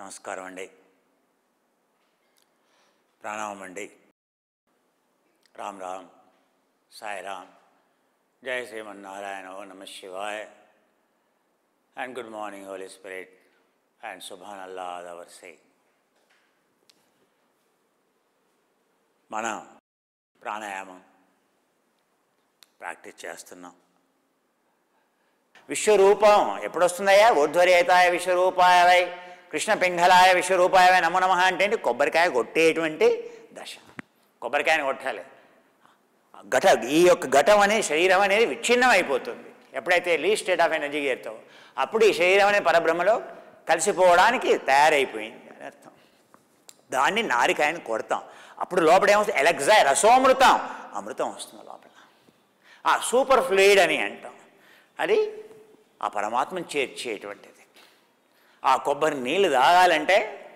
నమస్కారం అండి. ప్రణామం అండి. రామ్ రామ్, సాయి రామ్, జై శ్రీమన్నారాయణ, ఓ నమ శివాయ, and good morning holy spirit, and సుభాన్ అల్లా అవర్ సే. మన ప్రాణాయామం ప్రాక్టీస్ చేస్తున్నాం. విశ్వరూపం ఎప్పుడొస్తుందయ్యా? ఊర్ధ్వరేతాయ విశ్వరూపాయ వై కృష్ణ పింగళాయ విశ్వరూపాయ వై నమో నమః అంటే కొబ్బరికాయ కొట్టేటువంటి దశ. కొబ్బరికాయని కొట్టాలి. ఈ యొక్క ఘటం అనేది, శరీరం అనేది విచ్ఛిన్నం అయిపోతుంది ఎప్పుడైతే లీస్ట్ స్టేట్ ఆఫ్ ఎనర్జీ చేరుతావు. అప్పుడు ఈ శరీరం అనే పరబ్రహ్మలో కలిసిపోవడానికి తయారైపోయింది అని అర్థం. దాన్ని నారికాయని కొడతాం. అప్పుడు లోపల ఏమొస్తుంది? ఎలక్జాయ్, రసోమృతం, అమృతం వస్తుంది లోపల. ఆ సూపర్ ఫ్లూయిడ్ అని అంటాం. అది ఆ పరమాత్మను చేర్చేటువంటిది. ఆ కొబ్బరి నీళ్ళు తాగాలంటే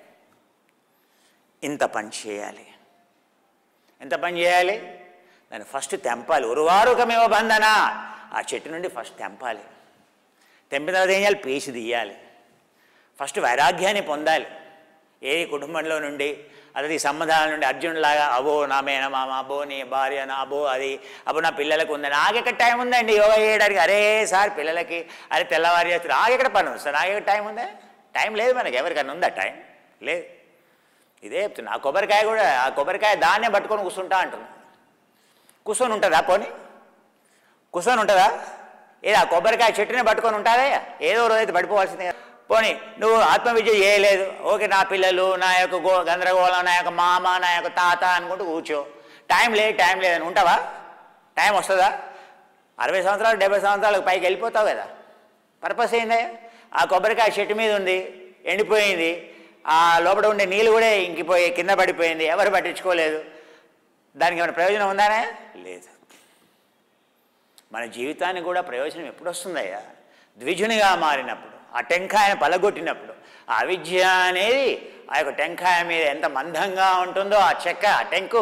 ఇంత పని చేయాలి. ఎంత పని చేయాలి? దాన్ని ఫస్ట్ తెంపాలి. ఉరువారుకమేవ బంధన, ఆ చెట్టు నుండి ఫస్ట్ తెంపాలి. తెంపిన తర్వాత ఏం చేయాలి? పీసి తీయాలి. ఫస్ట్ వైరాగ్యాన్ని పొందాలి. ఏ కుటుంబంలో నుండి, అది సంబంధాల నుండి అర్జునులాగా అబో నా మేనమామ, అబో నీ భార్య, నా అబో అది, అబో నా పిల్లలకు ఉంది, నాకెక్కడ టైం ఉందండి యోగా చేయడానికి, అరే సార్ పిల్లలకి అరే తెల్లవారి చేస్తారు, నాకెక్కడ పని ఉంది సార్, నాకెక్కడ టైం ఉందా? టైం లేదు మనకి. ఎవరికన్నా ఉందా టైం? లేదు. ఇదే చెప్తున్నా. ఆ కొబ్బరికాయ కూడా, ఆ కొబ్బరికాయ దాన్నే పట్టుకొని కూర్చుంటా అంటున్నా. కూర్చొని ఉంటుందా? పోనీ కూర్చొని ఉంటుందా? ఏదో ఆ కొబ్బరికాయ చెట్టునే పట్టుకొని ఉంటుందా? ఏదో రోజైతే పడిపోవాల్సిందే. పోనీ నువ్వు ఆత్మవిద్య చేయలేదు, ఓకే, నా పిల్లలు, నా యొక్క గందరగోళం, నా యొక్క మామ, నా యొక్క తాత అనుకుంటూ కూర్చో. టైం లేదని ఉంటావా? టైం వస్తుందా? 60 సంవత్సరాలు 70 సంవత్సరాలకు పైకి వెళ్ళిపోతావు కదా. పర్పస్ ఏందే? ఆ కొబ్బరికాయ చెట్టు మీద ఉంది, ఎండిపోయింది, ఆ లోపల ఉండే నీళ్ళు కూడా ఇంకిపోయి కింద పడిపోయింది, ఎవరు పట్టించుకోలేదు. దానికి ఏమైనా ప్రయోజనం ఉందానే? లేదు. మన జీవితానికి కూడా ప్రయోజనం ఎప్పుడు వస్తుందయ్యా? ద్విజునిగా మారినప్పుడు, ఆ టెంకాయను పలగొట్టినప్పుడు. ఆ అవిద్య అనేది ఆ యొక్క టెంకాయ మీద ఎంత మందంగా ఉంటుందో, ఆ చెక్క, ఆ టెంకు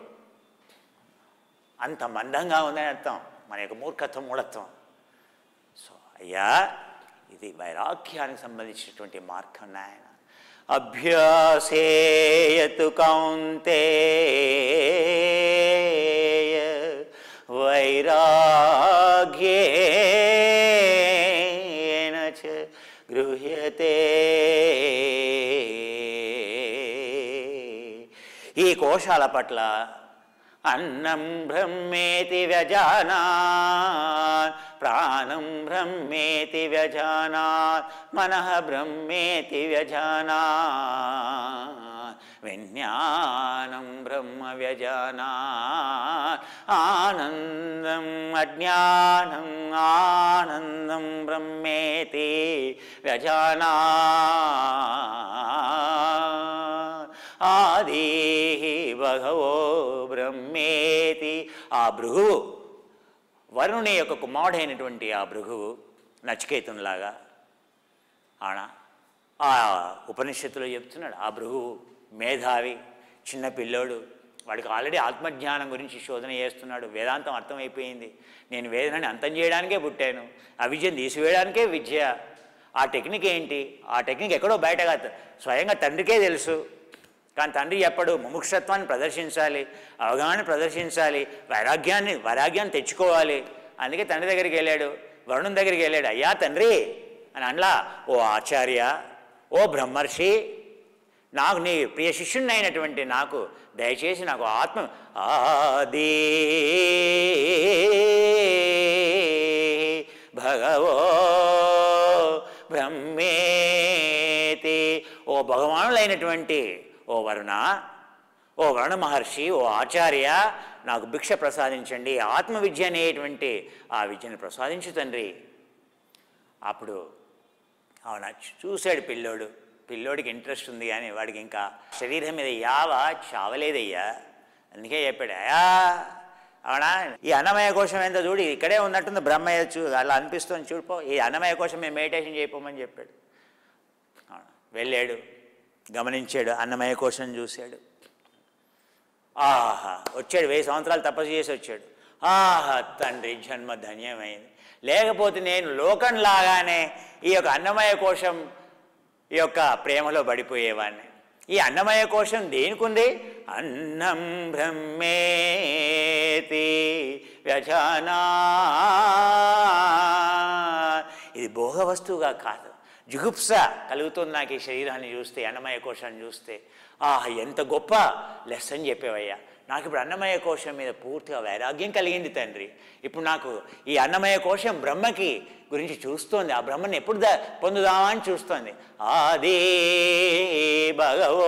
అంత మందంగా ఉందని అర్థం. మన యొక్క మూర్ఖత్వం, మూఢత్వం. సో అయ్యా, ఇది వైరాగ్యానికి సంబంధించినటువంటి మార్గం నాయన. అభ్యాసేయతు కౌంతేయ వైరాగ్యేన చ గృహ్యతే. ఈ కోశాల పట్ల అన్నం బ్రహ్మేతి వ్యజానాత్, ప్రాణం బ్రహ్మేతి వ్యజానాత్, మనః బ్రహ్మేతి వ్యజానాత్, విజ్ఞానం బ్రహ్మ వ్యజానాత్, ఆనందం అజ్ఞానం ఆనందం బ్రహ్మేతి వ్యజానాత్, ఆది భగవో బ్రహ్మేతి. ఆ భృగువు, వరుణుని యొక్క కుమారుడైనటువంటి ఆ భృగువు నచికేతునిలాగా ఆ ఉపనిషత్తులో చెప్తున్నాడు. ఆ భృగువు మేధావి, చిన్న పిల్లోడు, వాడికి ఆల్రెడీ ఆత్మజ్ఞానం గురించి శోధన చేస్తున్నాడు. వేదాంతం అర్థమైపోయింది. నేను వేదనని అంతం చేయడానికే పుట్టాను, అవిద్యను తీసివేయడానికే విద్య. ఆ టెక్నిక్ ఏంటి? ఆ టెక్నిక్ ఎక్కడో బయటగా స్వయంగా తండ్రికే తెలుసు. కానీ తండ్రి చెప్పడు. ముముక్షత్వాన్ని ప్రదర్శించాలి, అవగాహన ప్రదర్శించాలి, వైరాగ్యాన్ని తెచ్చుకోవాలి. అందుకే తండ్రి దగ్గరికి వెళ్ళాడు, వరుణుని దగ్గరికి వెళ్ళాడు. అయ్యా తండ్రి అని అనలా, ఓ ఆచార్య, ఓ బ్రహ్మర్షి, నాకు నీ ప్రియ శిష్యుని అయినటువంటి నాకు దయచేసి నాకు ఆత్మ ఆది భగవో బ్రహ్మేతి. ఓ భగవానులైనటువంటి ఓ వరుణ, ఓ వరుణ మహర్షి, ఓ ఆచార్య, నాకు భిక్ష ప్రసాదించండి, ఆత్మవిద్య అనేటువంటి ఆ విద్యను ప్రసాదించు తండ్రి. అప్పుడు అవునా చూశాడు పిల్లోడు. పిల్లోడికి ఇంట్రెస్ట్ ఉంది కానీ వాడికి ఇంకా శరీరం మీద చావలేదయ్యా. అందుకే చెప్పాడు, అయ్యా అవునా, ఈ అన్నమయ కోశం ఎంత చూడు, ఇక్కడే ఉన్నట్టుంది, బ్రహ్మయ్య అలా అనిపిస్తుంది చూడిపో, ఈ అన్నమయ కోశం మేము మెడిటేషన్ చేయపోమని చెప్పాడు. వెళ్ళాడు, గమనించాడు, అన్నమయ కోశం చూశాడు. ఆహా వచ్చాడు, 1000 సంవత్సరాలు తపస్సు చేసి వచ్చాడు. ఆహా తండ్రి జన్మ ధన్యమైంది. లేకపోతే నేను లోకంలాగానే ఈ యొక్క అన్నమయ కోశం ఈ యొక్క ప్రేమలో పడిపోయేవాడిని. ఈ అన్నమయ కోశం దేనికుంది? అన్నం బ్రహ్మేతి వ్యజానా, ఇది భోగ వస్తువుగా కాదు. జుగుప్స కలుగుతుంది నాకు ఈ శరీరాన్ని చూస్తే, అన్నమయ కోశాన్ని చూస్తే. ఎంత గొప్ప లెసన్ చెప్పేవయ్యా. నాకు ఇప్పుడు అన్నమయ కోశం మీద పూర్తిగా వైరాగ్యం కలిగింది తండ్రి. ఇప్పుడు నాకు ఈ అన్నమయ కోశం బ్రహ్మకి గురించి చూస్తోంది. ఆ బ్రహ్మని ఎప్పుడు పొందుదామా అని చూస్తోంది. ఆది భగవో,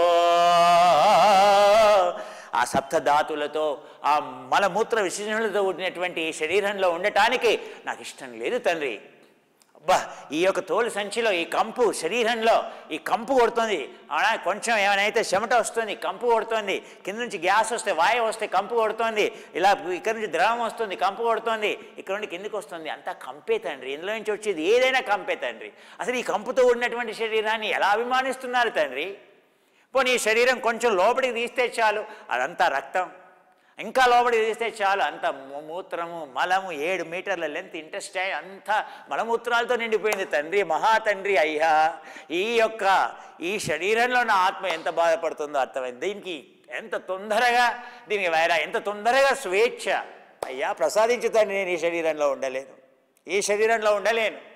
ఆ సప్తధాతులతో ఆ మలమూత్ర విసర్జనలతో ఉండినటువంటి ఈ శరీరంలో ఉండటానికి నాకు ఇష్టం లేదు తండ్రి. అబ్బా, ఈ యొక్క తోలు సంచిలో ఈ కంపు, శరీరంలో ఈ కంపు కొడుతుంది. కొంచెం ఏమైనా చెమట వస్తుంది, కంపు కొడుతుంది. కింద నుంచి గ్యాస్ వస్తే, వాయువు వస్తే కంపు కొడుతుంది. ఇలా ఇక్కడ నుంచి ద్రవం వస్తుంది, కంపు కొడుతుంది. ఇక్కడ నుండి కిందికి వస్తుంది, అంతా కంపే తండ్రి. ఇందులో నుంచి వచ్చేది ఏదైనా కంపే తండ్రి. అసలు ఈ కంపుతో ఉన్నటువంటి శరీరాన్ని ఎలా అభిమానిస్తున్నారు తండ్రి? పోనీ ఈ శరీరం కొంచెం లోపలికి తీస్తే చాలు, అదంతా రక్తం. ఇంకా లోపలికి తీస్తే చాలు, అంత మూత్రము, మలము, 7 మీటర్ల లెంత్ ఇంటెస్టైన్ అంతా మలమూత్రాలతో నిండిపోయింది తండ్రి. మహాతండ్రి అయ్యా, ఈ శరీరంలో నా ఆత్మ ఎంత బాధపడుతుందో అర్థమైంది. దీనికి ఎంత తొందరగా ఎంత తొందరగా స్వేచ్ఛ అయ్యా ప్రసాదించు తండ్రి. నేను ఈ శరీరంలో ఉండలేను.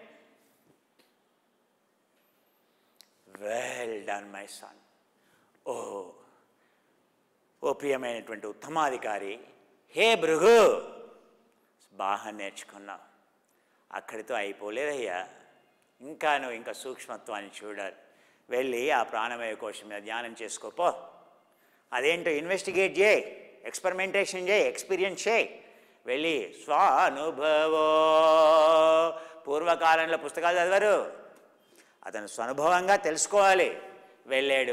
Well done my son. ఓ ప్రియమైనటువంటి ఉత్తమాధికారి, హే భృగు, బాగా నేర్చుకున్నావు. అక్కడితో అయిపోలేదయ్యా, ఇంకా సూక్ష్మత్వాన్ని చూడాలి. వెళ్ళి ఆ ప్రాణమయ కోశం మీద ధ్యానం చేసుకోపో. అదేంటో ఇన్వెస్టిగేట్ చేయి, ఎక్స్పెరిమెంటేషన్ చేయి, ఎక్స్పీరియన్స్ చేయి. వెళ్ళి స్వానుభవో, పూర్వకాలంలో పుస్తకాలు చదివారు, అతను స్వనుభవంగా తెలుసుకోవాలి. వెళ్ళాడు,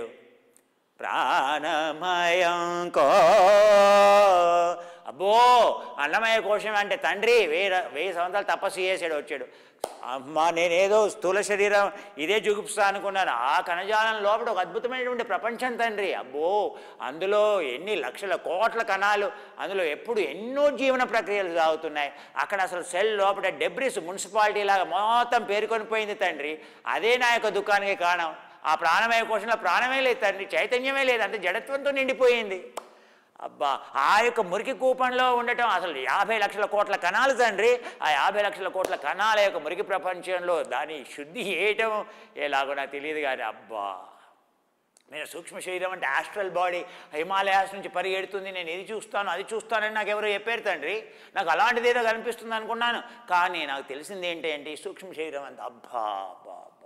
ప్రాణమయంకో. అబ్బో, అన్నమయ కోశం అంటే తండ్రి 1000 సంవత్సరాలు తపస్సు చేసాడు, వచ్చాడు. అమ్మ, నేనేదో స్థూల శరీరం ఇదే జుగుప్స అనుకున్నాను. ఆ కణజాలం లోపల ఒక అద్భుతమైనటువంటి ప్రపంచం తండ్రి. అబ్బో, అందులో ఎన్ని లక్షల కోట్ల కణాలు, అందులో ఎప్పుడు ఎన్నో జీవన ప్రక్రియలు సాగుతున్నాయి. అక్కడ అసలు సెల్ లోపల డెబ్రిస్ మున్సిపాలిటీ లాగా మొత్తం పేరుకొని పోయింది తండ్రి. అదే నా యొక్క దుఃఖానికి కారణం. ఆ ప్రాణమయ కోశంలో ప్రాణమే లేదు తండ్రి, చైతన్యమే లేదు, అంత జడత్వంతో నిండిపోయింది. అబ్బా, ఆ యొక్క మురికి కూపంలో ఉండటం, అసలు 50 లక్షల కోట్ల కణాలు తండ్రి. ఆ 50 లక్షల కోట్ల కణాల యొక్క మురికి ప్రపంచంలో దాన్ని శుద్ధి చేయటం ఎలాగో నాకు తెలియదు కానీ, అబ్బా, నేను సూక్ష్మ శరీరం అంటే ఆస్ట్రల్ బాడీ హిమాలయాస్ నుంచి పరిగెడుతుంది, నేను ఇది చూస్తాను అది చూస్తానని నాకు ఎవరో చెప్పారు తండ్రి. నాకు అలాంటిది ఏదో కనిపిస్తుంది అనుకున్నాను. కానీ నాకు తెలిసింది ఏంటంటే ఈ సూక్ష్మ శరీరం అంత అబ్బా అబ్బా అబ్బా.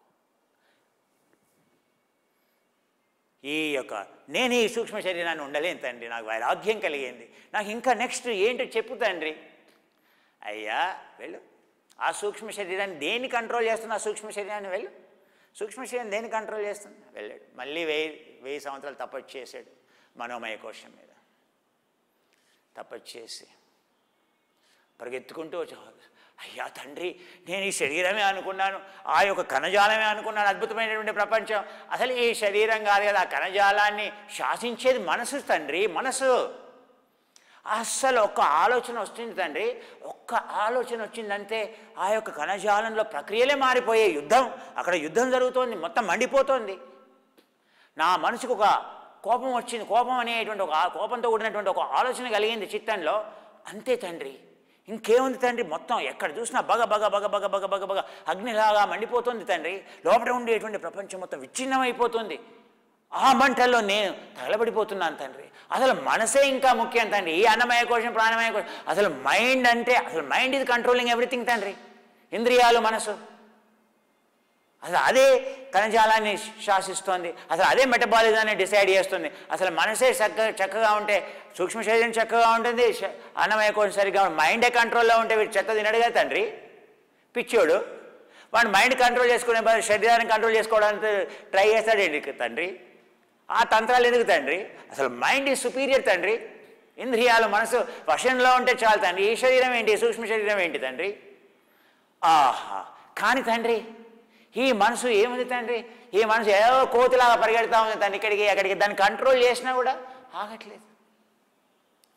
నేను ఈ సూక్ష్మ శరీరాన్ని ఉండలేను తండ్రి. నాకు వైరాగ్యం కలిగింది. నాకు ఇంకా నెక్స్ట్ ఏంటో చెప్పు తండ్రి. అయ్యా వెళ్ళు, ఆ సూక్ష్మ శరీరాన్ని దేన్ని కంట్రోల్ చేస్తుంది? ఆ సూక్ష్మ శరీరాన్ని వెళ్ళు, సూక్ష్మ శరీరం దేన్ని కంట్రోల్ చేస్తుంది? వెళ్ళాడు. మళ్ళీ 1000 సంవత్సరాలు తపస్సు చేశాడు మనోమయ కోశం మీద. తపస్సు చేసి పరిగెత్తుకుంటూ వచ్చాడు. అయ్యా తండ్రి, నేను ఈ శరీరమే అనుకున్నాను, ఆ యొక్క కణజాలమే అనుకున్నాను, అద్భుతమైనటువంటి ప్రపంచం. అసలు ఈ శరీరం కాదు కదా, ఆ కణజాలాన్ని శాసించేది మనసు తండ్రి, మనసు. అస్సలు ఒక్క ఆలోచన వస్తుంది తండ్రి, ఒక్క ఆలోచన వచ్చిందంటే ఆ యొక్క కణజాలంలో ప్రక్రియలే మారిపోయే యుద్ధం. అక్కడ యుద్ధం జరుగుతోంది, మొత్తం మండిపోతోంది. నా మనసుకు ఒక కోపం వచ్చింది, కోపం అనేటువంటి ఒక కోపంతో కూడినటువంటి ఒక ఆలోచన కలిగింది చిత్తంలో. అంతే తండ్రి, ఇంకేముంది తండ్రి? మొత్తం ఎక్కడ చూసినా బగ బగ బగ బగ బగ బగ బగ అగ్నిలాగా మండిపోతుంది తండ్రి. లోపల ఉండేటువంటి ప్రపంచం మొత్తం విచ్ఛిన్నమైపోతుంది. ఆ మంటల్లో నేను తగలబడిపోతున్నాను తండ్రి. అసలు మనసే ఇంకా ముఖ్యం తండ్రి. ఈ అన్నమయ కోశం, ప్రాణమయ కోశం, అసలు మైండ్ అంటే, అసలు మైండ్ ఇది కంట్రోలింగ్ ఎవ్రీథింగ్ తండ్రి. ఇంద్రియాలు, మనసు, అసలు అదే కణజాలాన్ని శాసిస్తోంది. అసలు అదే మెటబాలిజాన్ని డిసైడ్ చేస్తుంది. అసలు మనసే చక్కగా ఉంటే సూక్ష్మ శరీరం చక్కగా ఉంటుంది, అన్నమయ కోశం సరిగ్గా మైండే కంట్రోల్లో ఉంటే వీడు చెత్త తినడుగా తండ్రి. పిచ్చోడు వాడు మైండ్ కంట్రోల్ చేసుకునే శరీరాన్ని కంట్రోల్ చేసుకోవడానికి ట్రై చేస్తాడేంటి తండ్రి? ఆ తంత్రాలు ఎందుకు తండ్రి? అసలు మైండ్ ఈజ్ సుపీరియర్ తండ్రి. ఇంద్రియాలు, మనసు వశంలో ఉంటే చాలు తండ్రి. ఈ శరీరం ఏంటి, సూక్ష్మ శరీరం ఏంటి తండ్రి? ఆహా, కానీ తండ్రి ఈ మనసు ఏముంది తండ్రి? ఈ మనసు ఏదో కోతిలాగా పరిగెడతా ఉంది తండ్రి, ఇక్కడికి అక్కడికి. దాన్ని కంట్రోల్ చేసినా కూడా ఆగట్లేదు.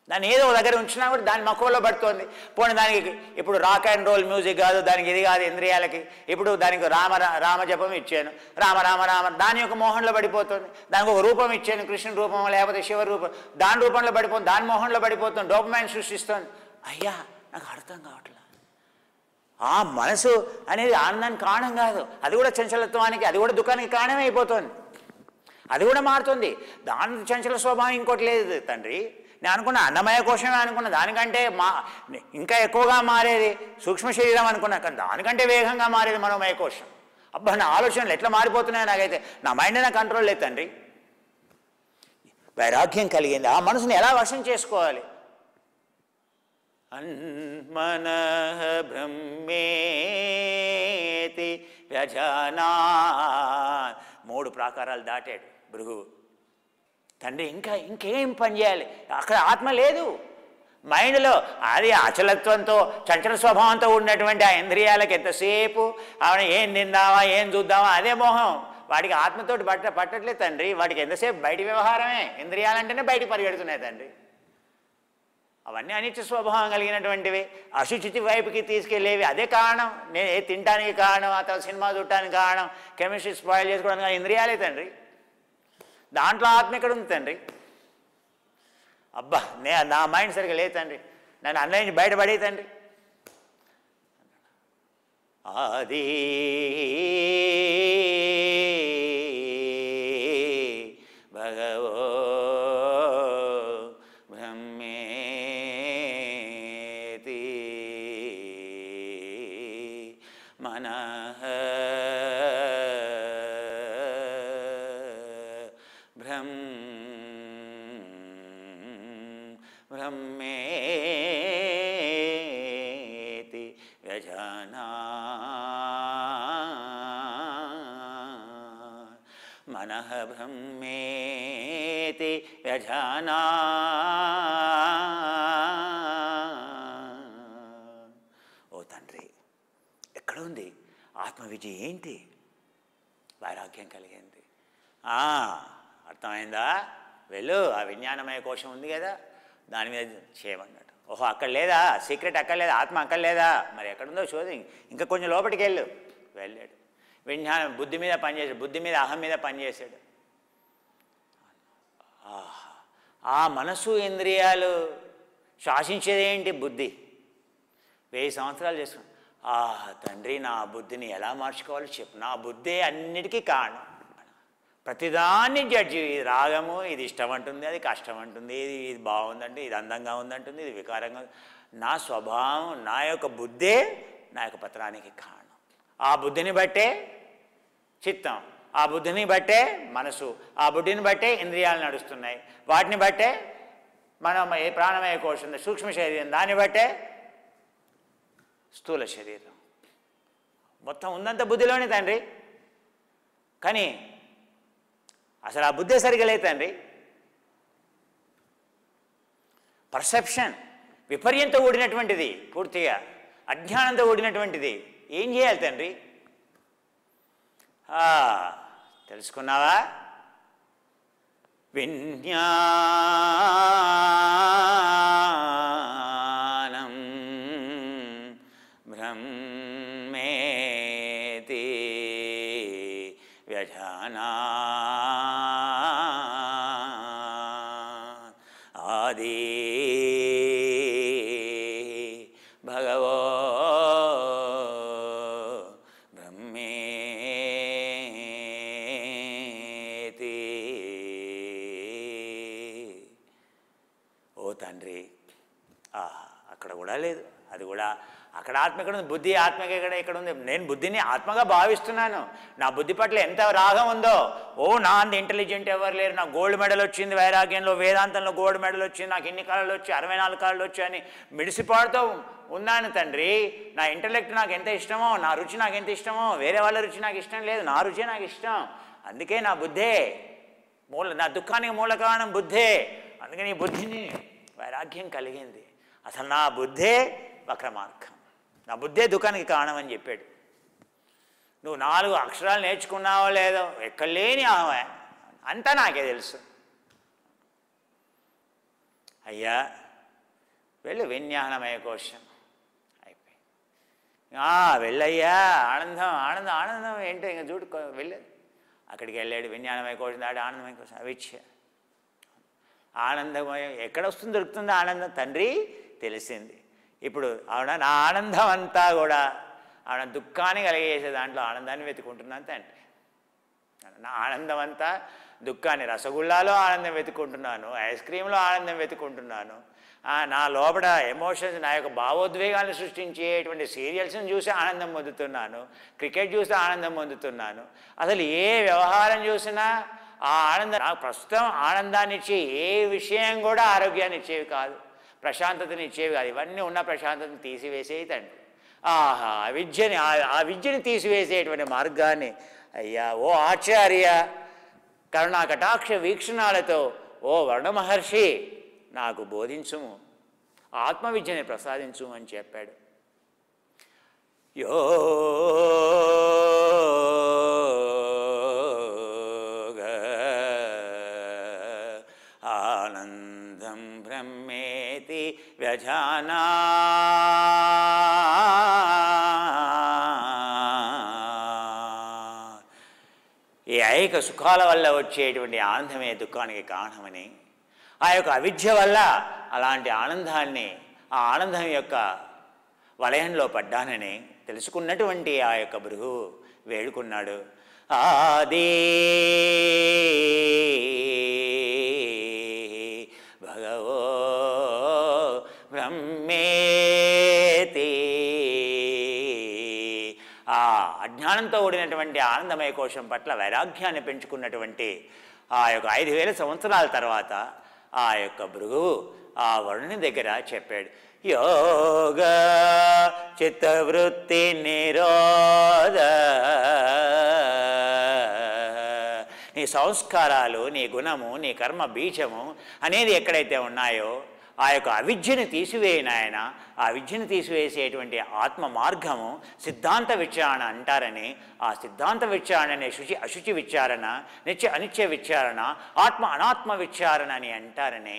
దాన్ని ఏదో దగ్గర ఉంచినా కూడా దాని మక్కువలో పడుతోంది. పోనీ దానికి ఇప్పుడు రాక్ అండ్ రోల్ మ్యూజిక్ కాదు, దానికి ఇది కాదు ఇంద్రియాలకి. ఇప్పుడు దానికి రామజపం ఇచ్చాను, రామ రామ రామ, దాని యొక్క మోహంలో పడిపోతుంది. దానికి ఒక రూపం ఇచ్చాను, కృష్ణుని రూపం లేకపోతే శివ రూపం, దాని రూపంలో పడిపోతుంది, దాని మోహంలో పడిపోతుంది, డోపమైన్ సృష్టిస్తుంది. అయ్యా నాకు అర్థం కావట్లేదు. ఆ మనసు అనేది ఆనందానికి కారణం కాదు, అది కూడా చంచలత్వానికి, అది కూడా దుఃఖానికి కారణమే అయిపోతుంది, అది కూడా మారుతుంది. దాని చంచల స్వభావం ఇంకోటి లేదు తండ్రి. నేను అనుకున్నా అన్నమయ కోశమే అనుకున్నా, దానికంటే ఇంకా ఎక్కువగా మారేది సూక్ష్మ శరీరం అనుకున్నా, కానీ దానికంటే వేగంగా మారేది మనోమయ కోశం. అబ్బా నా ఆలోచనలు ఎట్లా మారిపోతున్నాయో నాకైతే, నా మైండ్ నా కంట్రోల్ లేదు తండ్రి. వైరాగ్యం కలిగింది. ఆ మనసుని ఎలా వశం చేసుకోవాలి? అన్మనః బ్రహ్మేతి వ్యజానాత్. 3 ప్రాకారాలు దాటాడు భృగువు. తండ్రి ఇంకేం పని చేయాలి? అక్కడ ఆత్మ లేదు, మైండ్లో అది అచలత్వంతో చంచల స్వభావంతో ఉన్నటువంటి ఆ ఇంద్రియాలకు ఎంతసేపు ఆవిడ ఏం తిందామా ఏం చూద్దామా అదే మోహం. వాడికి ఆత్మతోటి పట్టట్లేదు తండ్రి. వాడికి ఎంతసేపు బయటి వ్యవహారమే, ఇంద్రియాలంటేనే బయటికి పరిగెడుతున్నాయి తండ్రి. అవన్నీ అనిత్య స్వభావం కలిగినటువంటివి, అశుచితి వైపుకి తీసుకెళ్ళేవి. అదే కారణం, నేను తినడానికి కారణం, ఆ తర్వాత సినిమా చూడటానికి కారణం, కెమిస్ట్రీ స్పాయిల్ చేసుకోవడానికి కారణం ఇంద్రియాలే తండ్రి. దాంట్లో ఆత్మ ఎక్కడ ఉంది తండ్రి? అబ్బా నా మైండ్ సరిగ్గా లేదు తండ్రి, నన్ను అన్నయ్య నుంచి బయటపడే తండ్రి. ఆది భగవో బ్రహ్మేతి మనః బ్రహ్మేతి వ్యజానాత్. మనః బ్రహ్మేతి వ్యజానాత్. ఓ తండ్రి, ఎక్కడ ఉంది ఆత్మ విజయం? ఏంటి? వైరాగ్యం కలిగింది. అర్థమైందా? వెళ్ళు, ఆ విజ్ఞానమయ కోశం ఉంది కదా, దాని మీద చేయమన్నాడు. ఓహో అక్కడ లేదా సీక్రెట్, అక్కడ లేదా ఆత్మ, అక్కడ లేదా, మరి ఎక్కడుందో చూసి ఇంకా కొంచెం లోపలికి వెళ్ళాడు. విజ్ఞానం బుద్ధి మీద పనిచేసాడు, బుద్ధి మీద అహం మీద పనిచేశాడు. ఆ మనసు ఇంద్రియాలు శాసించేదేంటి? బుద్ధి. 1000 సంవత్సరాలు చేసుకున్నాడు. తండ్రి నా బుద్ధిని ఎలా మార్చుకోవాలో చెప్పు, నా బుద్ధే అన్నిటికీ కారణం. ప్రతిదాన్ని జడ్జి, ఇది రాగము, ఇది ఇష్టం అంటుంది, అది కష్టం అంటుంది, ఇది బాగుందంటే, ఇది అందంగా ఉందంటుంది, ఇది వికారంగా. నా స్వభావం, నా యొక్క బుద్ధే నా యొక్క పత్రానికి కారణం. ఆ బుద్ధిని బట్టే చిత్తం, ఆ బుద్ధిని బట్టే మనసు, ఆ బుద్ధిని బట్టే ఇంద్రియాలు నడుస్తున్నాయి, వాటిని బట్టే మనం ఏ ప్రాణమయ కోశం సూక్ష్మ శరీరం, దాన్ని బట్టే స్థూల శరీరం. మొత్తం ఉందంత బుద్ధిలోనే తండ్రి. కానీ అసలు ఆ బుద్ధే సరిగా లేదు తండ్రి. పర్సెప్షన్ విపర్యంతో కూడినటువంటిది, పూర్తిగా అజ్ఞానంతో కూడినటువంటిది. ఏం చేయాలి తండ్రి? తెలుసుకున్నావా? విజ్ఞానం బ్రహ్మేతి వ్యజానాత్. ఆది భగవో బ్రహ్మేతి. ఓ తండ్రి, అక్కడ కూడా లేదు, అది కూడా అక్కడ ఆత్మ ఎక్కడ ఉంది? బుద్ధి ఆత్మకి ఎక్కడ ఉంది? నేను బుద్ధిని ఆత్మగా భావిస్తున్నాను. నా బుద్ధి పట్ల ఎంత రాగం ఉందో, నా అంత ఇంటెలిజెంట్ ఎవరు లేరు, నాకు గోల్డ్ మెడల్ వచ్చింది వైరాగ్యంలో, వేదాంతంలో గోల్డ్ మెడల్ వచ్చింది, నాకు ఇన్ని కళలు వచ్చి 64 కళలు వచ్చి అని మిడిసిపాడుతూ ఉన్నాను తండ్రి. నా ఇంటలెక్ట్ నాకు ఎంత ఇష్టమో, నా రుచి నాకు ఎంత ఇష్టమో, వేరే వాళ్ళ రుచి నాకు ఇష్టం లేదు, నా రుచి నాకు ఇష్టం. అందుకే నా బుద్ధే నా దుఃఖానికి మూల కారణం బుద్ధే. అందుకని ఈ బుద్ధిని వైరాగ్యం కలిగింది. అసలు నా బుద్ధే వక్రమార్గం, నా బుద్ధే దుఃఖానికి కారణం అని చెప్పాడు. నువ్వు 4 అక్షరాలు నేర్చుకున్నావో లేదో, ఎక్కడ లేని ఆమె అంతా నాకే తెలుసు. అయ్యా వెళ్ళు విజ్ఞానమయ కోశం అయిపోయి. వెళ్ళయ్యా, ఆనందం ఆనందం ఆనందం ఏంటో ఇంకా చూడు వెళ్ళేది. అక్కడికి వెళ్ళాడు, విజ్ఞానమయ కోశం దాటి ఆనందమయ కోశం అవిచ్ఛ. ఆనందమయం ఎక్కడ వస్తుంది, దొరుకుతుంది ఆనందం? తండ్రి తెలిసింది. ఇప్పుడు ఆవిడ నా ఆనందం అంతా కూడా ఆవిడ దుఃఖాన్ని కలిగేసే దాంట్లో ఆనందాన్ని వెతుకుంటున్నాను తండ్రి. నా ఆనందం అంతా దుఃఖాన్ని, రసగుల్లాలో ఆనందం వెతుకుంటున్నాను, ఐస్ క్రీంలో ఆనందం వెతుకుంటున్నాను, నా లోపల ఎమోషన్స్, నా యొక్క భావోద్వేగాలను సృష్టించేటువంటి సీరియల్స్ని చూసి ఆనందం పొందుతున్నాను, క్రికెట్ చూసి ఆనందం పొందుతున్నాను. అసలు ఏ వ్యవహారం చూసినా ఆ ఆనందం నాకు ప్రస్తుతం ఆనందాన్ని ఇచ్చే ఏ విషయం కూడా ఆరోగ్యాన్ని ఇచ్చేవి కాదు, ప్రశాంతతని ఇచ్చేవి కాదు. ఇవన్నీ ఉన్న ప్రశాంతతను తీసివేసేవి తండ్రి. ఆ విద్యని తీసివేసేటువంటి మార్గాన్ని అయ్యా ఓ ఆచార్య కరుణా కటాక్ష వీక్షణాలతో ఓ వర్ణ మహర్షి నాకు బోధించుము, ఆత్మవిద్యని ప్రసాదించుము అని చెప్పాడు. ఆనందం బ్రహ్మేతి వ్యజానా ఈ ఐక సుఖాల వల్ల వచ్చేటువంటి ఆనందమే దుఃఖానికి కారణమని, ఆ యొక్క అవిద్య వల్ల అలాంటి ఆనందాన్ని, ఆ ఆనందం యొక్క వలయంలో పడ్డానని తెలుసుకున్నటువంటి ఆ యొక్క భృగువు వేడుకున్నాడు. ఆది భగవో బ్రహ్మేతి. ఆ అజ్ఞానంతో కూడినటువంటి ఆనందమయ కోశం పట్ల వైరాగ్యాన్ని పెంచుకున్నటువంటి ఆ యొక్క 5000 సంవత్సరాల తర్వాత ఆ యొక్క భృగువు ఆ వరుణుని దగ్గర చెప్పాడు, యోగ చిత్తవృత్తి నిరోధ. నీ సంస్కారాలు, నీ గుణము, నీ కర్మ బీజము అనేది ఎక్కడైతే ఉన్నాయో ఆ యొక్క అవిద్యను తీసివేయనాయన. ఆ విద్యను తీసివేసేటువంటి ఆత్మ మార్గము సిద్ధాంత విచారణ అంటారని, ఆ సిద్ధాంత విచారణనే శుచి అశుచి విచారణ, నిత్య అనిత్య విచారణ, ఆత్మ అనాత్మ విచారణ అని అంటారని,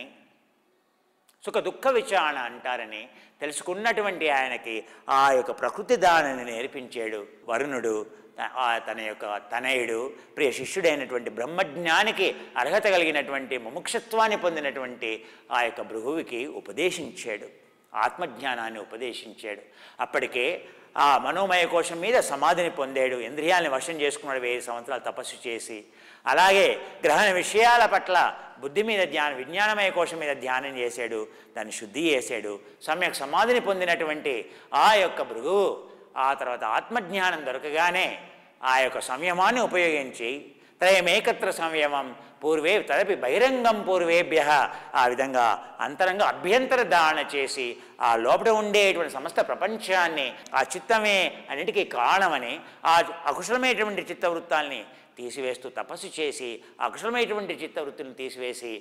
సుఖ దుఃఖ విచారణ అంటారని తెలుసుకున్నటువంటి ఆయనకి ఆ యొక్క ప్రకృతి దానిని నేర్పించాడు వరుణుడు. తన యొక్క తనయుడు, ప్రియ శిష్యుడైనటువంటి బ్రహ్మజ్ఞానికి అర్హత కలిగినటువంటి ముముక్షత్వాన్ని పొందినటువంటి ఆ యొక్క భృగువుకి ఉపదేశించాడు, ఆత్మజ్ఞానాన్ని ఉపదేశించాడు. అప్పటికే ఆ మనోమయ కోశం మీద సమాధిని పొందాడు, ఇంద్రియాలను వశం చేసుకున్నాడు 1000 సంవత్సరాలు తపస్సు చేసి. అలాగే గ్రహణ విషయాల పట్ల బుద్ధి మీద విజ్ఞానమయ కోశం మీద ధ్యానం చేశాడు, దాన్ని శుద్ధి చేశాడు. సమ్యక్ సమాధిని పొందినటువంటి ఆ యొక్క భృగువు ఆ తర్వాత ఆత్మజ్ఞానం దొరకగానే ఆ యొక్క సంయమాన్ని ఉపయోగించి త్రయమేకత్ర సంయమం పూర్వే తదపి బహిరంగం పూర్వేభ్య, ఆ విధంగా అంతరంగ అభ్యంతర ధారణ చేసి ఆ లోపల ఉండేటువంటి సమస్త ప్రపంచాన్ని ఆ చిత్తమే అన్నిటికీ కారణమని ఆ అకుశలమైనటువంటి చిత్తవృత్తాల్ని తీసివేస్తూ తపస్సు చేసి అకుశలమైనటువంటి చిత్తవృత్తులను తీసివేసి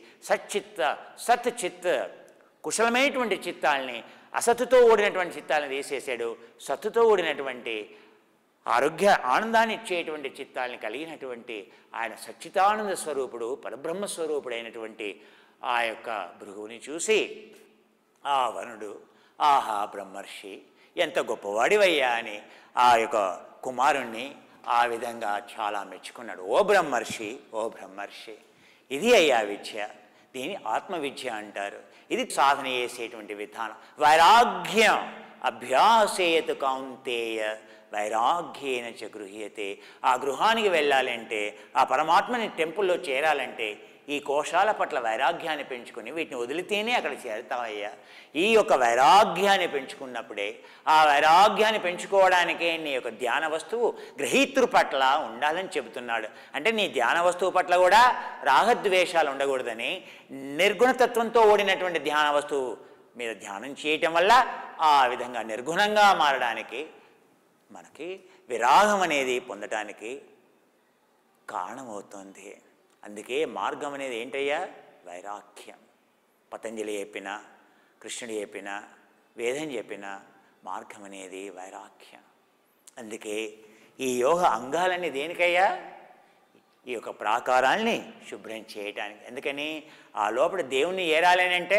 సత్ చిత్ కుశలమైనటువంటి చిత్తాల్ని, అసత్తుతో ఓడినటువంటి చిత్తాలను తీసేసాడు. సత్తుతో ఓడినటువంటి ఆనందాన్ని ఇచ్చేటువంటి చిత్తాలని కలిగినటువంటి ఆయన సచ్చిదానంద స్వరూపుడు, పరబ్రహ్మ స్వరూపుడైనటువంటి ఆ యొక్క భృగువుని చూసి ఆ వరుణుడు ఆహా బ్రహ్మర్షి ఎంత గొప్పవాడివయ్యా అని ఆ యొక్క కుమారుణ్ణి ఆ విధంగా చాలా మెచ్చుకున్నాడు. ఓ బ్రహ్మర్షి, ఓ బ్రహ్మర్షి, ఇది అయ్యా విద్య, దీని ఆత్మవిద్య అంటారు. ఇది సాధన చేసేటువంటి విధానం. వైరాగ్యం అభ్యాసేయతు కౌంతేయ వైరాగ్యేన చ గృహ్యతే. ఆ గృహానికి వెళ్ళాలంటే, ఆ పరమాత్మని టెంపుల్లో చేరాలంటే ఈ కోశాల పట్ల వైరాగ్యాన్ని పెంచుకొని వీటిని వదిలితేనే అక్కడ చేరుతావయ్యా. ఈ యొక్క వైరాగ్యాన్ని పెంచుకున్నప్పుడే, ఆ వైరాగ్యాన్ని పెంచుకోవడానికే నీ యొక్క ధ్యాన వస్తువు గ్రహీతృ పట్ల ఉండాలని చెబుతున్నాడు. అంటే నీ ధ్యాన వస్తువు పట్ల కూడా రాగద్వేషాలు ఉండకూడదని, నిర్గుణతత్వంతో ఓడినటువంటి ధ్యాన వస్తువు మీద ధ్యానం చేయటం వల్ల ఆ విధంగా నిర్గుణంగా మారడానికి, మనకి విరాగం అనేది పొందటానికి కారణమవుతుంది. అందుకే మార్గం అనేది ఏంటయ్యా? వైరాగ్యం. పతంజలి చెప్పిన, కృష్ణుడు చెప్పిన, వేదం చెప్పిన మార్గం అనేది వైరాగ్యం. అందుకే ఈ యోగ అంగాలన్నీ దేనికయ్యా? ఈ యొక్క ప్రాకారాల్ని శుభ్రం చేయటానికి. ఎందుకని? ఆ లోపల దేవుణ్ణి ఏరాలేనంటే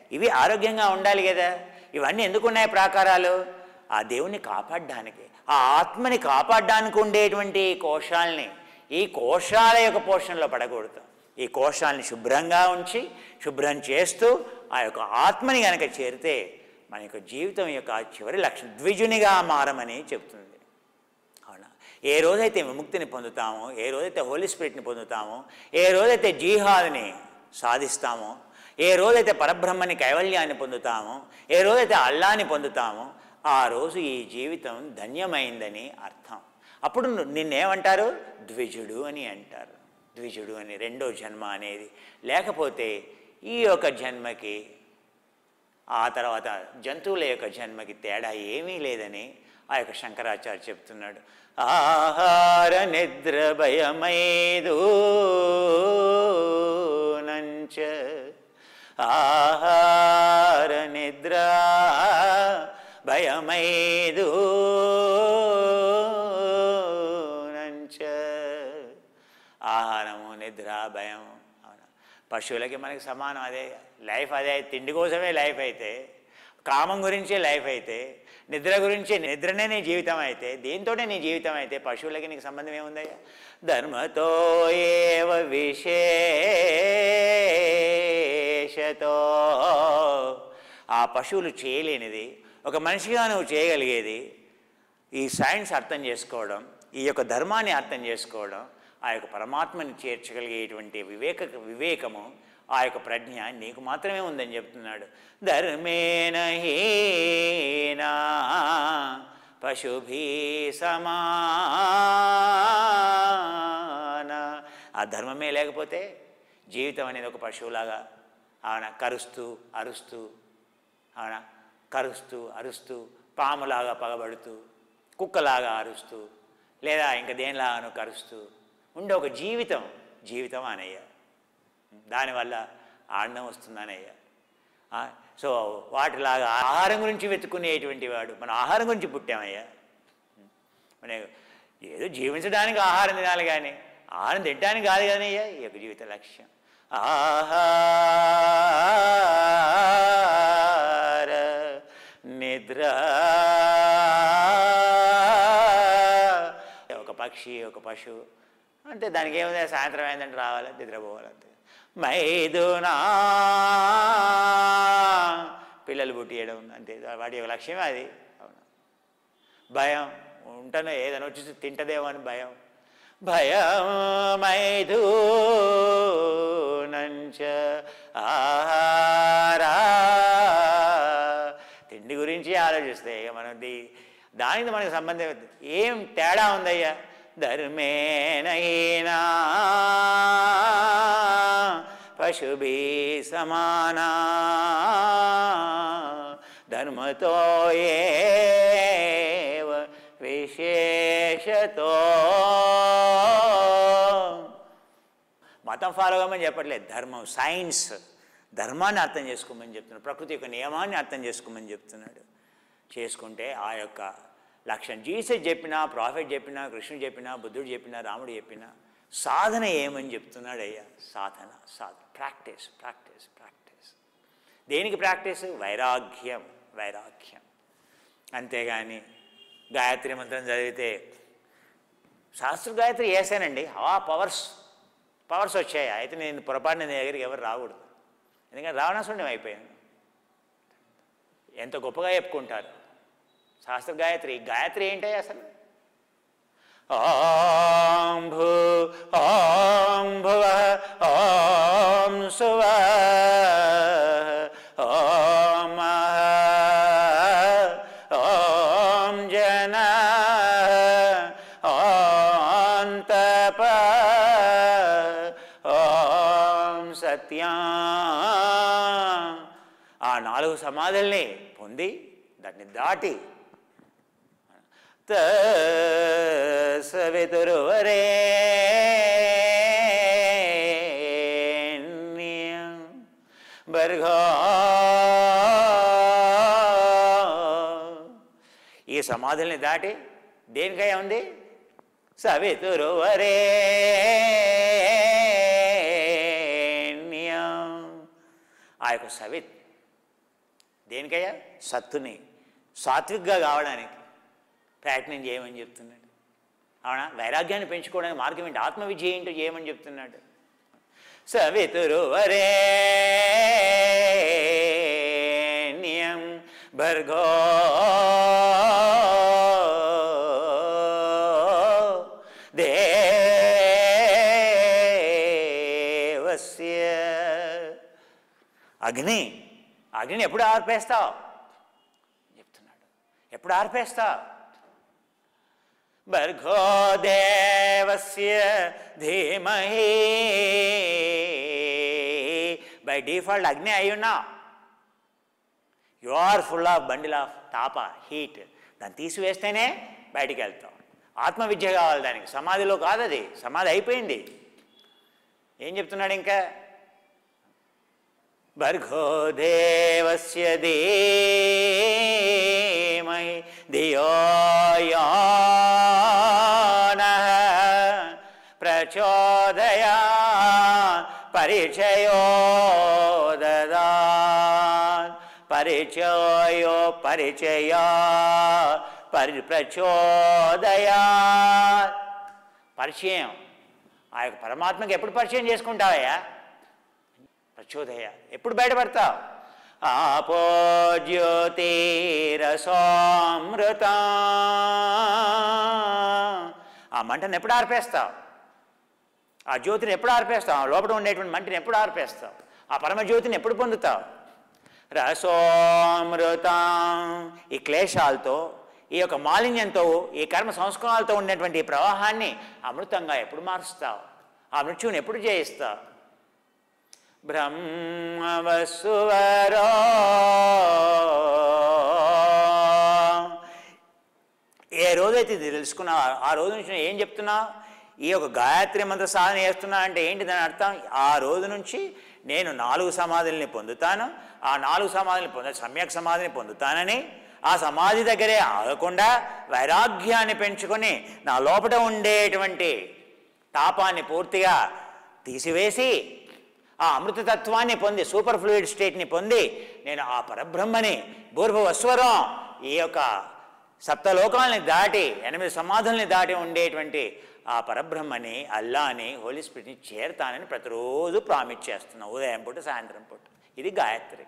ఇవి ఆరోగ్యంగా ఉండాలి కదా. ఇవన్నీ ఎందుకున్నాయి ప్రాకారాలు? ఆ దేవుణ్ణి కాపాడడానికి, ఆ ఆత్మని కాపాడడానికి ఉండేటువంటి కోశాలని, ఈ కోశాల యొక్క పోషణలో పడకూడదు. ఈ కోశాలని శుభ్రంగా ఉంచి శుభ్రం చేస్తూ ఆ యొక్క ఆత్మని కనుక చేరితే మన యొక్క జీవితం యొక్క చివరి లక్ష్యం ద్విజునిగా మారమని చెప్తుంది. అవునా? ఏ రోజైతే విముక్తిని పొందుతామో, ఏ రోజైతే హోలీ స్పిరిట్ని పొందుతామో, ఏ రోజైతే జీహాద్ని సాధిస్తామో, ఏ రోజైతే పరబ్రహ్మని కైవల్యాన్ని పొందుతామో, ఏ రోజైతే అల్లాని పొందుతామో, ఆ రోజు ఈ జీవితం ధన్యమైందని అర్థం. అప్పుడు నిన్నేమంటారు? ద్విజుడు అని అంటారు. ద్విజుడు అని, రెండో జన్మ అనేది. లేకపోతే ఈ యొక్క జన్మకి ఆ తర్వాత జంతువుల యొక్క జన్మకి తేడా ఏమీ లేదని ఆ యొక్క శంకరాచార్య చెప్తున్నాడు. ఆహార నిద్ర భయమైదు నంచ, ఆహార నిద్ర భయమైదు నంచ. ఆహారము, నిద్ర, భయము. అవునా? పశువులకి మనకి సమానం. అదే లైఫ్. అదే తిండి కోసమే లైఫ్ అయితే, కామం గురించే లైఫ్ అయితే, నిద్ర గురించే, నిద్రనే నీ జీవితం అయితే, దీంతోనే నీ జీవితం అయితే పశువులకి నీకు సంబంధం ఏముందయ్యా? ధర్మతో ఏవ విశేషతో. ఆ పశువులు చేయలేనిది ఒక మనిషిగా నువ్వు చేయగలిగేది ఈ సైన్స్ అర్థం చేసుకోవడం, ఈ యొక్క ధర్మాన్ని అర్థం చేసుకోవడం, ఆ యొక్క పరమాత్మని చేర్చగలిగేటువంటి వివేకము, ఆ యొక్క ప్రజ్ఞ నీకు మాత్రమే ఉందని చెప్తున్నాడు. ధర్మేణ హీనా పశుభీ సమాన. ఆ ధర్మమే లేకపోతే జీవితం అనేది ఒక పశువులాగా, అవునా, కరుస్తూ అరుస్తూ, అవునా, కరుస్తూ అరుస్తూ, పాములాగా పగబడుతూ, కుక్కలాగా అరుస్తూ, లేదా ఇంకా దేనిలాగానో కరుస్తూ ఉండే ఒక జీవితం అనయ్య. దానివల్ల ఆనందం వస్తుందనయ్య. సో వాటిలాగా ఆహారం గురించి వెతుక్కునేటువంటి వాడు, మనం ఆహారం గురించి పుట్టామయ్యా. మన ఏదో జీవించడానికి ఆహారం తినాలి, కానీ ఆహారం తినడానికి కాదు కానయ్యా ఈ యొక్క జీవిత లక్ష్యం. ఆహార నిద్ర. ఒక పక్షి, ఒక పశువు అంటే దానికి ఏముంది? సాయంత్రం అయిందంటే రావాలి, నిద్రపోవాలంతే. మైదునా, పిల్లలు పుట్టియడం అంతే, వాటి యొక్క లక్ష్యమే అది. అవును. భయం ఉంటాను, ఏదైనా వచ్చి తింటదేమో అని భయం. భయం మైథూనంచ ఆహారా. తిండి గురించి ఆలోచిస్తే మనం దానికి మనకు సంబంధం ఏం తేడా ఉందయ్యా? ధర్మేణైనా పశుభీ సమానా. ధర్మతో ఏవ విశేషతో. మతం ఫాలో అవ్వమని చెప్పట్లేదు, ధర్మం, సైన్స్, ధర్మాన్ని అర్థం చేసుకోమని చెప్తున్నాడు. ప్రకృతి యొక్క నియమాన్ని అర్థం చేసుకోమని చెప్తున్నాడు. చేసుకుంటే ఆ యొక్క లక్ష్యం జీసస్ చెప్పినా, ప్రాఫెట్ చెప్పినా, కృష్ణుడు చెప్పినా, బుద్ధుడు చెప్పినా, రాముడు చెప్పినా సాధన ఏమని చెప్తున్నాడు అయ్యా? సాధన, ప్రాక్టీస్, ప్రాక్టీస్, ప్రాక్టీస్. దేనికి ప్రాక్టీస్? వైరాగ్యం, వైరాగ్యం. అంతేగాని గాయత్రి మంత్రం చదివితే, శాస్త్ర గాయత్రి వేసానండి, పవర్స్ వచ్చాయి, అయితే నేను పొరపాటున నీ దగ్గరికి ఎవరు రాకూడదు, ఎందుకంటే రావణాసురుడు అయిపోయాను. ఎంత గొప్పగా చెప్పుకుంటారు శాస్త్ర గాయత్రి. గాయత్రి ఏంటి అసలు? ఓం భూ ఓం భువ ఓం సువ ఓం ఓం జన ఓం తప ఓం సత్యం. ఆ 4 సమాధుల్ని పొంది దాన్ని దాటి సవితుర్వరేణ్యం భర్గో. ఈ సమాధుల్ని దాటి దేనికై ఉంది? సవితుర్వరేణ్యం. ఆ యొక్క దేనికయ్యా? సత్తుని సాత్విక్గా కావడానికి ప్రయత్నం చేయమని చెప్తున్నాడు. అవునా? వైరాగ్యాన్ని పెంచుకోవడానికి మార్గం ఏంటి? ఆత్మవిద్య ఏంటో చేయమని చెప్తున్నాడు. సవితురువరేణ్యం భర్గో దేవస్య. అగ్నిని ఎప్పుడు ఆర్పేస్తావు చెప్తున్నాడు. ఎప్పుడు ఆర్పేస్తావు? భర్గో దేవస్య ధీమహి. బై డిఫాల్ట్ అగ్ని అయి ఉన్నావు. You are full of bundle of తాప, హీట్. దాన్ని తీసివేస్తేనే బయటికి వెళ్తాం. ఆత్మవిద్య కావాలి దానికి. సమాధిలో కాదు, అది సమాధి అయిపోయింది. ఏం చెప్తున్నాడు ఇంకా? భర్గో దేవస్య ధీమహి ధియో యో నః ప్రచోదయాత్ పరిచయో దదాత్. ప్రచోదయాత్. పరిచయం ఆ యొక్క పరమాత్మకి ఎప్పుడు పరిచయం చేసుకుంటావయ్యా? ప్రచోదయ. ఎప్పుడు బయటపడతావు? ఆపో జ్యోతిరసోమృతం. ఆ మంటను ఎప్పుడు ఆర్పేస్తావు? ఆ జ్యోతిని ఎప్పుడు ఆర్పేస్తావు? లోపల ఉండేటువంటి మంటని ఎప్పుడు ఆర్పేస్తావు? ఆ పరమజ్యోతిని ఎప్పుడు పొందుతావు? రసోమృతం. ఈ క్లేశాలతో, ఈ యొక్క మాలిన్యంతో, ఈ కర్మ సంస్కారాలతో ఉన్నటువంటి ఈ ప్రవాహాన్ని అమృతంగా ఎప్పుడు మారుస్తావు? ఆ మృత్యువుని ఎప్పుడు జయిస్తావు? బ్రహ్మవసువరో. ఏ రోజైతే ఇది తెలుసుకున్నావు ఆ రోజు నుంచి ఏం చెప్తున్నావు? ఈ యొక్క గాయత్రి మంత్ర సాధన చేస్తున్నా అంటే ఏంటి దాని అర్థం? ఆ రోజు నుంచి నేను 4 సమాధుల్ని పొందుతాను. ఆ 4 సమాధుల్ని సమ్యక్ సమాధిని పొందుతానని, ఆ సమాధి దగ్గరే ఆగకుండా వైరాగ్యాన్ని పెంచుకొని నా లోపల ఉండేటువంటి తాపాన్ని పూర్తిగా తీసివేసి ఆ అమృతతత్వాన్ని పొంది, సూపర్ ఫ్లూయిడ్ స్టేట్ని పొంది, నేను ఆ పరబ్రహ్మని భూర్భువస్వరం ఈ యొక్క సప్తలోకాలని దాటి 8 సమాధుల్ని దాటి ఉండేటువంటి ఆ పరబ్రహ్మని, అల్లాని, హోలీ స్పిరిట్ని చేరతానని ప్రతిరోజు ప్రామిస్ చేస్తున్నాను, ఉదయం పూట సాయంత్రం పూట. ఇది గాయత్రి.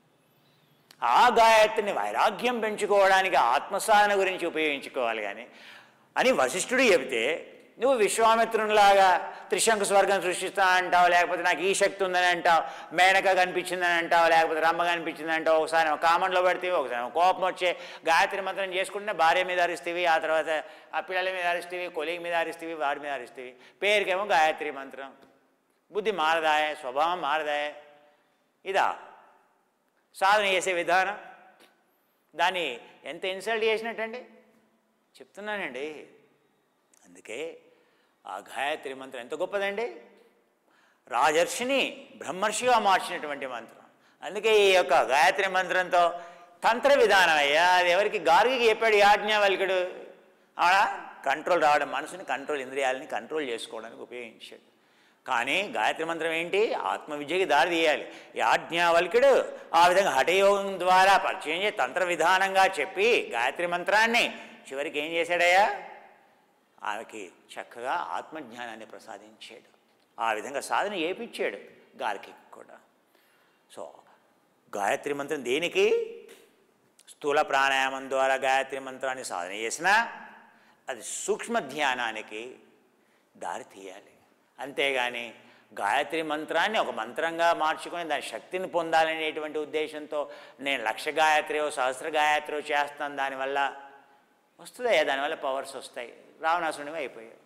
ఆ గాయత్రిని వైరాగ్యం పెంచుకోవడానికి ఆత్మసాధన గురించి ఉపయోగించుకోవాలి కానీ అని వశిష్ఠుడు చెబితే నువ్వు విశ్వామిత్రునిలాగా త్రిశంకు స్వర్గం సృష్టిస్తా అంటావు, లేకపోతే నాకు ఈ శక్తి ఉందని అంటావు, మేనక కనిపించిందని అంటావు, లేకపోతే రమ్మ కనిపించిందని అంటావు. ఒకసారి కామంలో పడితేవి, ఒకసారి కోపం వచ్చే గాయత్రి మంత్రం చేసుకుంటే భార్య మీద అరిస్తేవి, ఆ తర్వాత ఆ పిల్లల మీద అరిస్తేవి, కొలిగి మీద అరిస్తేవి, వాడి మీద అరిస్తేవి. పేరుకేమో గాయత్రి మంత్రం. బుద్ధి మారదాయే, స్వభావం మారదాయే. ఇదా సాధన చేసే విధానం? దాన్ని ఎంత ఇన్సల్ట్ చేసినట్టండి చెప్తున్నానండి. అందుకే ఆ గాయత్రి మంత్రం ఎంత గొప్పదండి. రాజర్షిని బ్రహ్మర్షిగా మార్చినటువంటి మంత్రం. అందుకే ఈ యొక్క గాయత్రి మంత్రంతో తంత్ర విధానం అయ్యా. అది ఎవరికి? గార్గికి చెప్పాడు యాజ్ఞవల్కుడు. ఆడా కంట్రోల్ రావడం, మనసుని కంట్రోల్, ఇంద్రియాలని కంట్రోల్ చేసుకోవడానికి ఉపయోగించాడు. కానీ గాయత్రి మంత్రం ఏంటి? ఆత్మవిద్యకి దారి తీయాలి. యాజ్ఞవల్కుడు ఆ విధంగా హఠయోగం ద్వారా పరిచయం చేసి తంత్ర విధానంగా చెప్పి గాయత్రి మంత్రాన్ని చివరికి ఏం చేశాడయ్యా? ఆమెకి చక్కగా ఆత్మజ్ఞానాన్ని ప్రసాదించాడు. ఆ విధంగా సాధన చేయించాడు గారికి కూడా. సో గాయత్రి మంత్రం దేనికి? స్థూల ప్రాణాయామం ద్వారా గాయత్రి మంత్రాన్ని సాధన చేసినా అది సూక్ష్మ ధ్యానానికి దారి తీయాలి. అంతేగాని గాయత్రి మంత్రాన్ని ఒక మంత్రంగా మార్చుకొని దాని శక్తిని పొందాలనేటువంటి ఉద్దేశంతో నేను 1,00,000 గాయత్రియో 1000 గాయత్రియో చేస్తాను, దానివల్ల వస్తుందయ్యా, దానివల్ల పవర్స్ వస్తాయి. రావణాసురుడివి అయిపోయావు,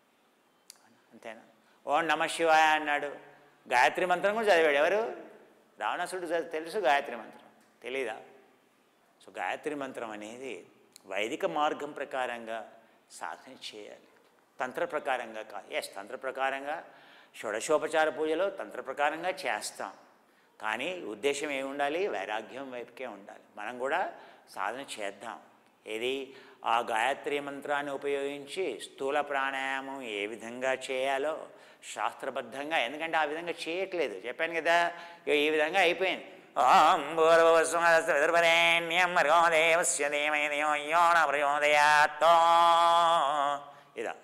అంతేనా? ఓం నమ శివాయ అన్నాడు, గాయత్రి మంత్రం కూడా చదివాడు. ఎవరు? రావణాసురుడు. తెలుసు గాయత్రి మంత్రం, తెలీదా? సో గాయత్రి మంత్రం అనేది వైదిక మార్గం ప్రకారంగా సాధన చేయాలి, తంత్ర ప్రకారంగా కాదు. తంత్ర ప్రకారంగా షోడశోపచార పూజలో తంత్ర ప్రకారంగా చేస్తాం, కానీ ఉద్దేశం ఏమి ఉండాలి? వైరాగ్యం వైపుకే ఉండాలి. మనం కూడా సాధన చేద్దాం. ఏది? ఆ గాయత్రి మంత్రాన్ని ఉపయోగించి స్థూల ప్రాణాయామం ఏ విధంగా చేయాలో శాస్త్రబద్ధంగా, ఎందుకంటే ఆ విధంగా చేయట్లేదు, చెప్పాను కదా, ఈ విధంగా అయిపోయింది. ఓం భూర్భువస్సుమదస్సువిదుర్వరేణ్యం భర్గో దేవస్య ధీమహి ధియో యో న ప్రచోదయాత్. ఇదా.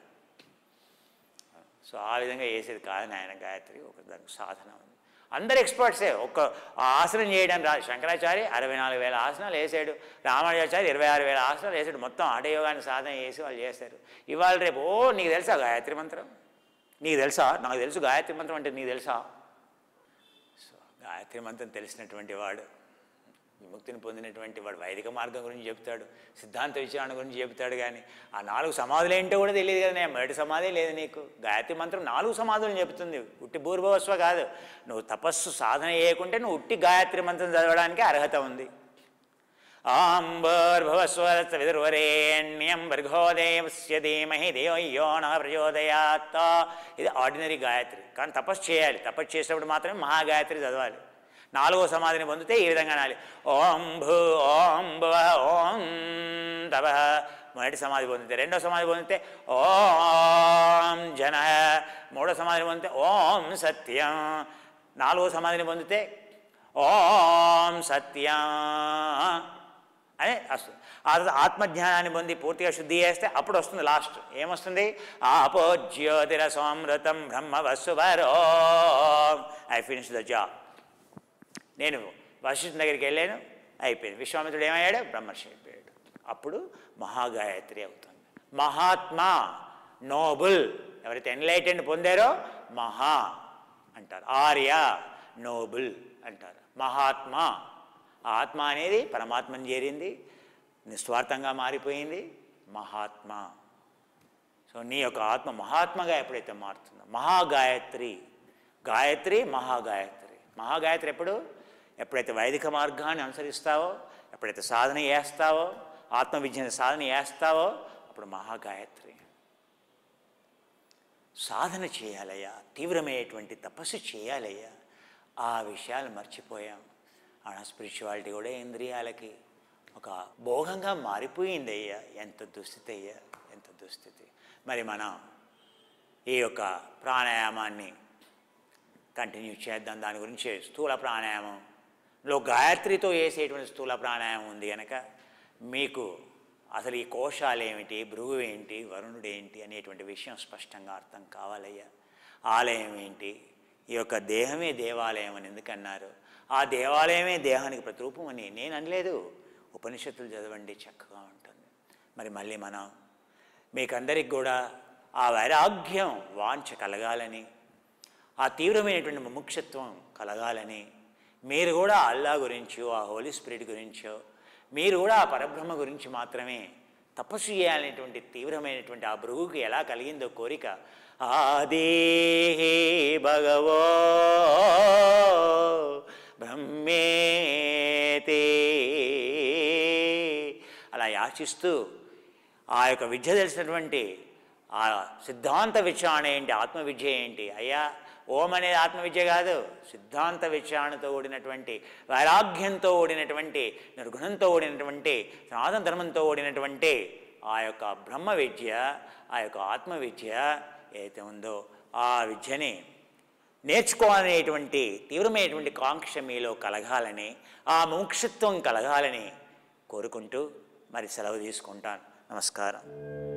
సో ఆ విధంగా వేసేది కాదు నాయన గాయత్రి. ఒక దానికి సాధన ఉంది. అందరు ఎక్స్పర్ట్సే. ఒక్క ఆసనం చేయడం రాదు. శంకరాచార్య 64,000 ఆసనాలు వేసాడు. రామానుజాచార్య 26,000 ఆసనాలు వేసాడు. మొత్తం ఆటయోగాన్ని సాధన చేసి వాళ్ళు చేస్తారు. ఇవాళ రేపు నీకు తెలుసా గాయత్రి మంత్రం? నీకు తెలుసా? నాకు తెలుసు గాయత్రి మంత్రం అంటే. నీకు తెలుసా? సో గాయత్రి మంత్రం తెలిసినటువంటి వాడు, విముక్తిని పొందినటువంటి వాడు వైదిక మార్గం గురించి చెప్తాడు, సిద్ధాంత విచారణ గురించి చెప్తాడు. కానీ ఆ 4 సమాధులు ఏంటో కూడా తెలియదు కదా. నేను మొదటి సమాధే లేదు నీకు. గాయత్రి మంత్రం 4 సమాధులను చెప్తుంది. ఉట్టి భూర్భువస్వ కాదు. నువ్వు తపస్సు సాధన చేయకుంటే నువ్వు ఉట్టి గాయత్రి మంత్రం చదవడానికి అర్హత ఉంది. ఓం భూర్భువస్సువదస్సువిదుర్వరేణ్యం భర్గో దేవస్య ధీమహి ధియో యో న ప్రచోదయాత్. ఇది ఆర్డినరీ గాయత్రి. కానీ తపస్సు చేయాలి. తపస్సు చేసేటప్పుడు మాత్రమే మహాగాయత్రి చదవాలి. 4వ సమాధిని పొందితే ఈ విధంగా అనాలి. ఓం భూ ఓం భువ ఓం తప. మొదటి సమాధి పొందితే. 2వ సమాధి పొందితే ఓం జన. 3వ సమాధిని పొందితే ఓం సత్యం. 4వ సమాధిని పొందితే ఓం సత్యం అని వస్తుంది. ఆత్మజ్ఞానాన్ని పొంది పూర్తిగా శుద్ధి చేస్తే అప్పుడు వస్తుంది లాస్ట్. ఏమొస్తుంది? ఆపో జ్యోతిరసోమృతం బ్రహ్మవస్సువరో. I finish the job. నేను వశిష్ఠుని దగ్గరికి వెళ్ళాను, అయిపోయింది. విశ్వామిత్రుడు ఏమయ్యాడు? బ్రహ్మర్షి అయిపోయాడు. అప్పుడు మహాగాయత్రి అవుతుంది. మహాత్మా, నోబుల్. ఎవరైతే ఎన్లైటెండ్ పొందారో మహా అంటారు. ఆర్య, నోబుల్ అంటారు. మహాత్మా, ఆత్మ అనేది పరమాత్మని చేరింది, నిస్వార్థంగా మారిపోయింది. మహాత్మా. సో నీ యొక్క ఆత్మ మహాత్మగా ఎప్పుడైతే మారుతుందో మహాగాయత్రి. గాయత్రి మహాగాయత్రి. మహాగాయత్రి ఎప్పుడైతే వైదిక మార్గాన్ని అనుసరిస్తావో, ఎప్పుడైతే సాధన చేస్తావో, ఆత్మవిద్యను సాధన చేస్తావో అప్పుడు మహాగాయత్రి. సాధన చేయాలయ్యా, తీవ్రమైనటువంటి తపస్సు చేయాలయ్యా. ఆ విషయాలు మర్చిపోయాం. ఆ స్పిరిచువాలిటీ కూడా ఇంద్రియాలకి ఒక భోగంగా మారిపోయింది అయ్యా. ఎంత దుస్థితి అయ్యా, ఎంత దుస్థితి. మరి మనం ఈ యొక్క ప్రాణాయామాన్ని కంటిన్యూ చేద్దాం. దాని గురించి స్థూల ప్రాణాయామంలో గాయత్రితో వేసేటువంటి స్థూల ప్రాణాయామం ఉంది కనుక మీకు అసలు ఈ కోశాలు ఏమిటి, భృగు ఏంటి, వరుణుడు ఏంటి అనేటువంటి విషయం స్పష్టంగా అర్థం కావాలయ్యా. ఆలయం ఏంటి, ఈ యొక్క దేహమే దేవాలయం అని ఎందుకన్నారు? ఆ దేవాలయమే దేహానికి ప్రతిరూపం అని నేను అనలేదు. ఉపనిషత్తులు చదవండి, చక్కగా ఉంటుంది. మరి మళ్ళీ మనం మీకందరికి కూడా ఆ వైరాగ్యం వాంఛ కలగాలని, ఆ తీవ్రమైనటువంటి ముముక్షత్వం కలగాలని, మీరు కూడా అల్లా గురించో, ఆ హోలీ స్పిరిట్ గురించో, మీరు కూడా ఆ పరబ్రహ్మ గురించి మాత్రమే తపస్సు చేయాలనేటువంటి తీవ్రమైనటువంటి ఆ భృగుకి ఎలా కలిగిందో కోరిక. ఆదేహి భగవో బ్రహ్మేతే అలా యాచిస్తూ ఆ యొక్క విద్య తెలిసినటువంటి ఆ సిద్ధాంత విచారణ ఏంటి, ఆత్మవిద్య ఏంటి అయ్యా. ఓం అనేది ఆత్మవిద్య కాదు, సిద్ధాంత విచారణతో కూడినటువంటి, వైరాగ్యంతో కూడినటువంటి, నిర్గుణంతో కూడినటువంటి, సనాతన ధర్మంతో కూడినటువంటి ఆ యొక్క బ్రహ్మ విద్య, ఆ యొక్క ఆత్మవిద్య ఏదైతే ఉందో ఆ విద్యని నేర్చుకోవాలనేటువంటి తీవ్రమైనటువంటి కాంక్ష మీలో కలగాలని, ఆ మోక్షత్వం కలగాలని కోరుకుంటూ మరి సెలవు తీసుకుంటాను. నమస్కారం.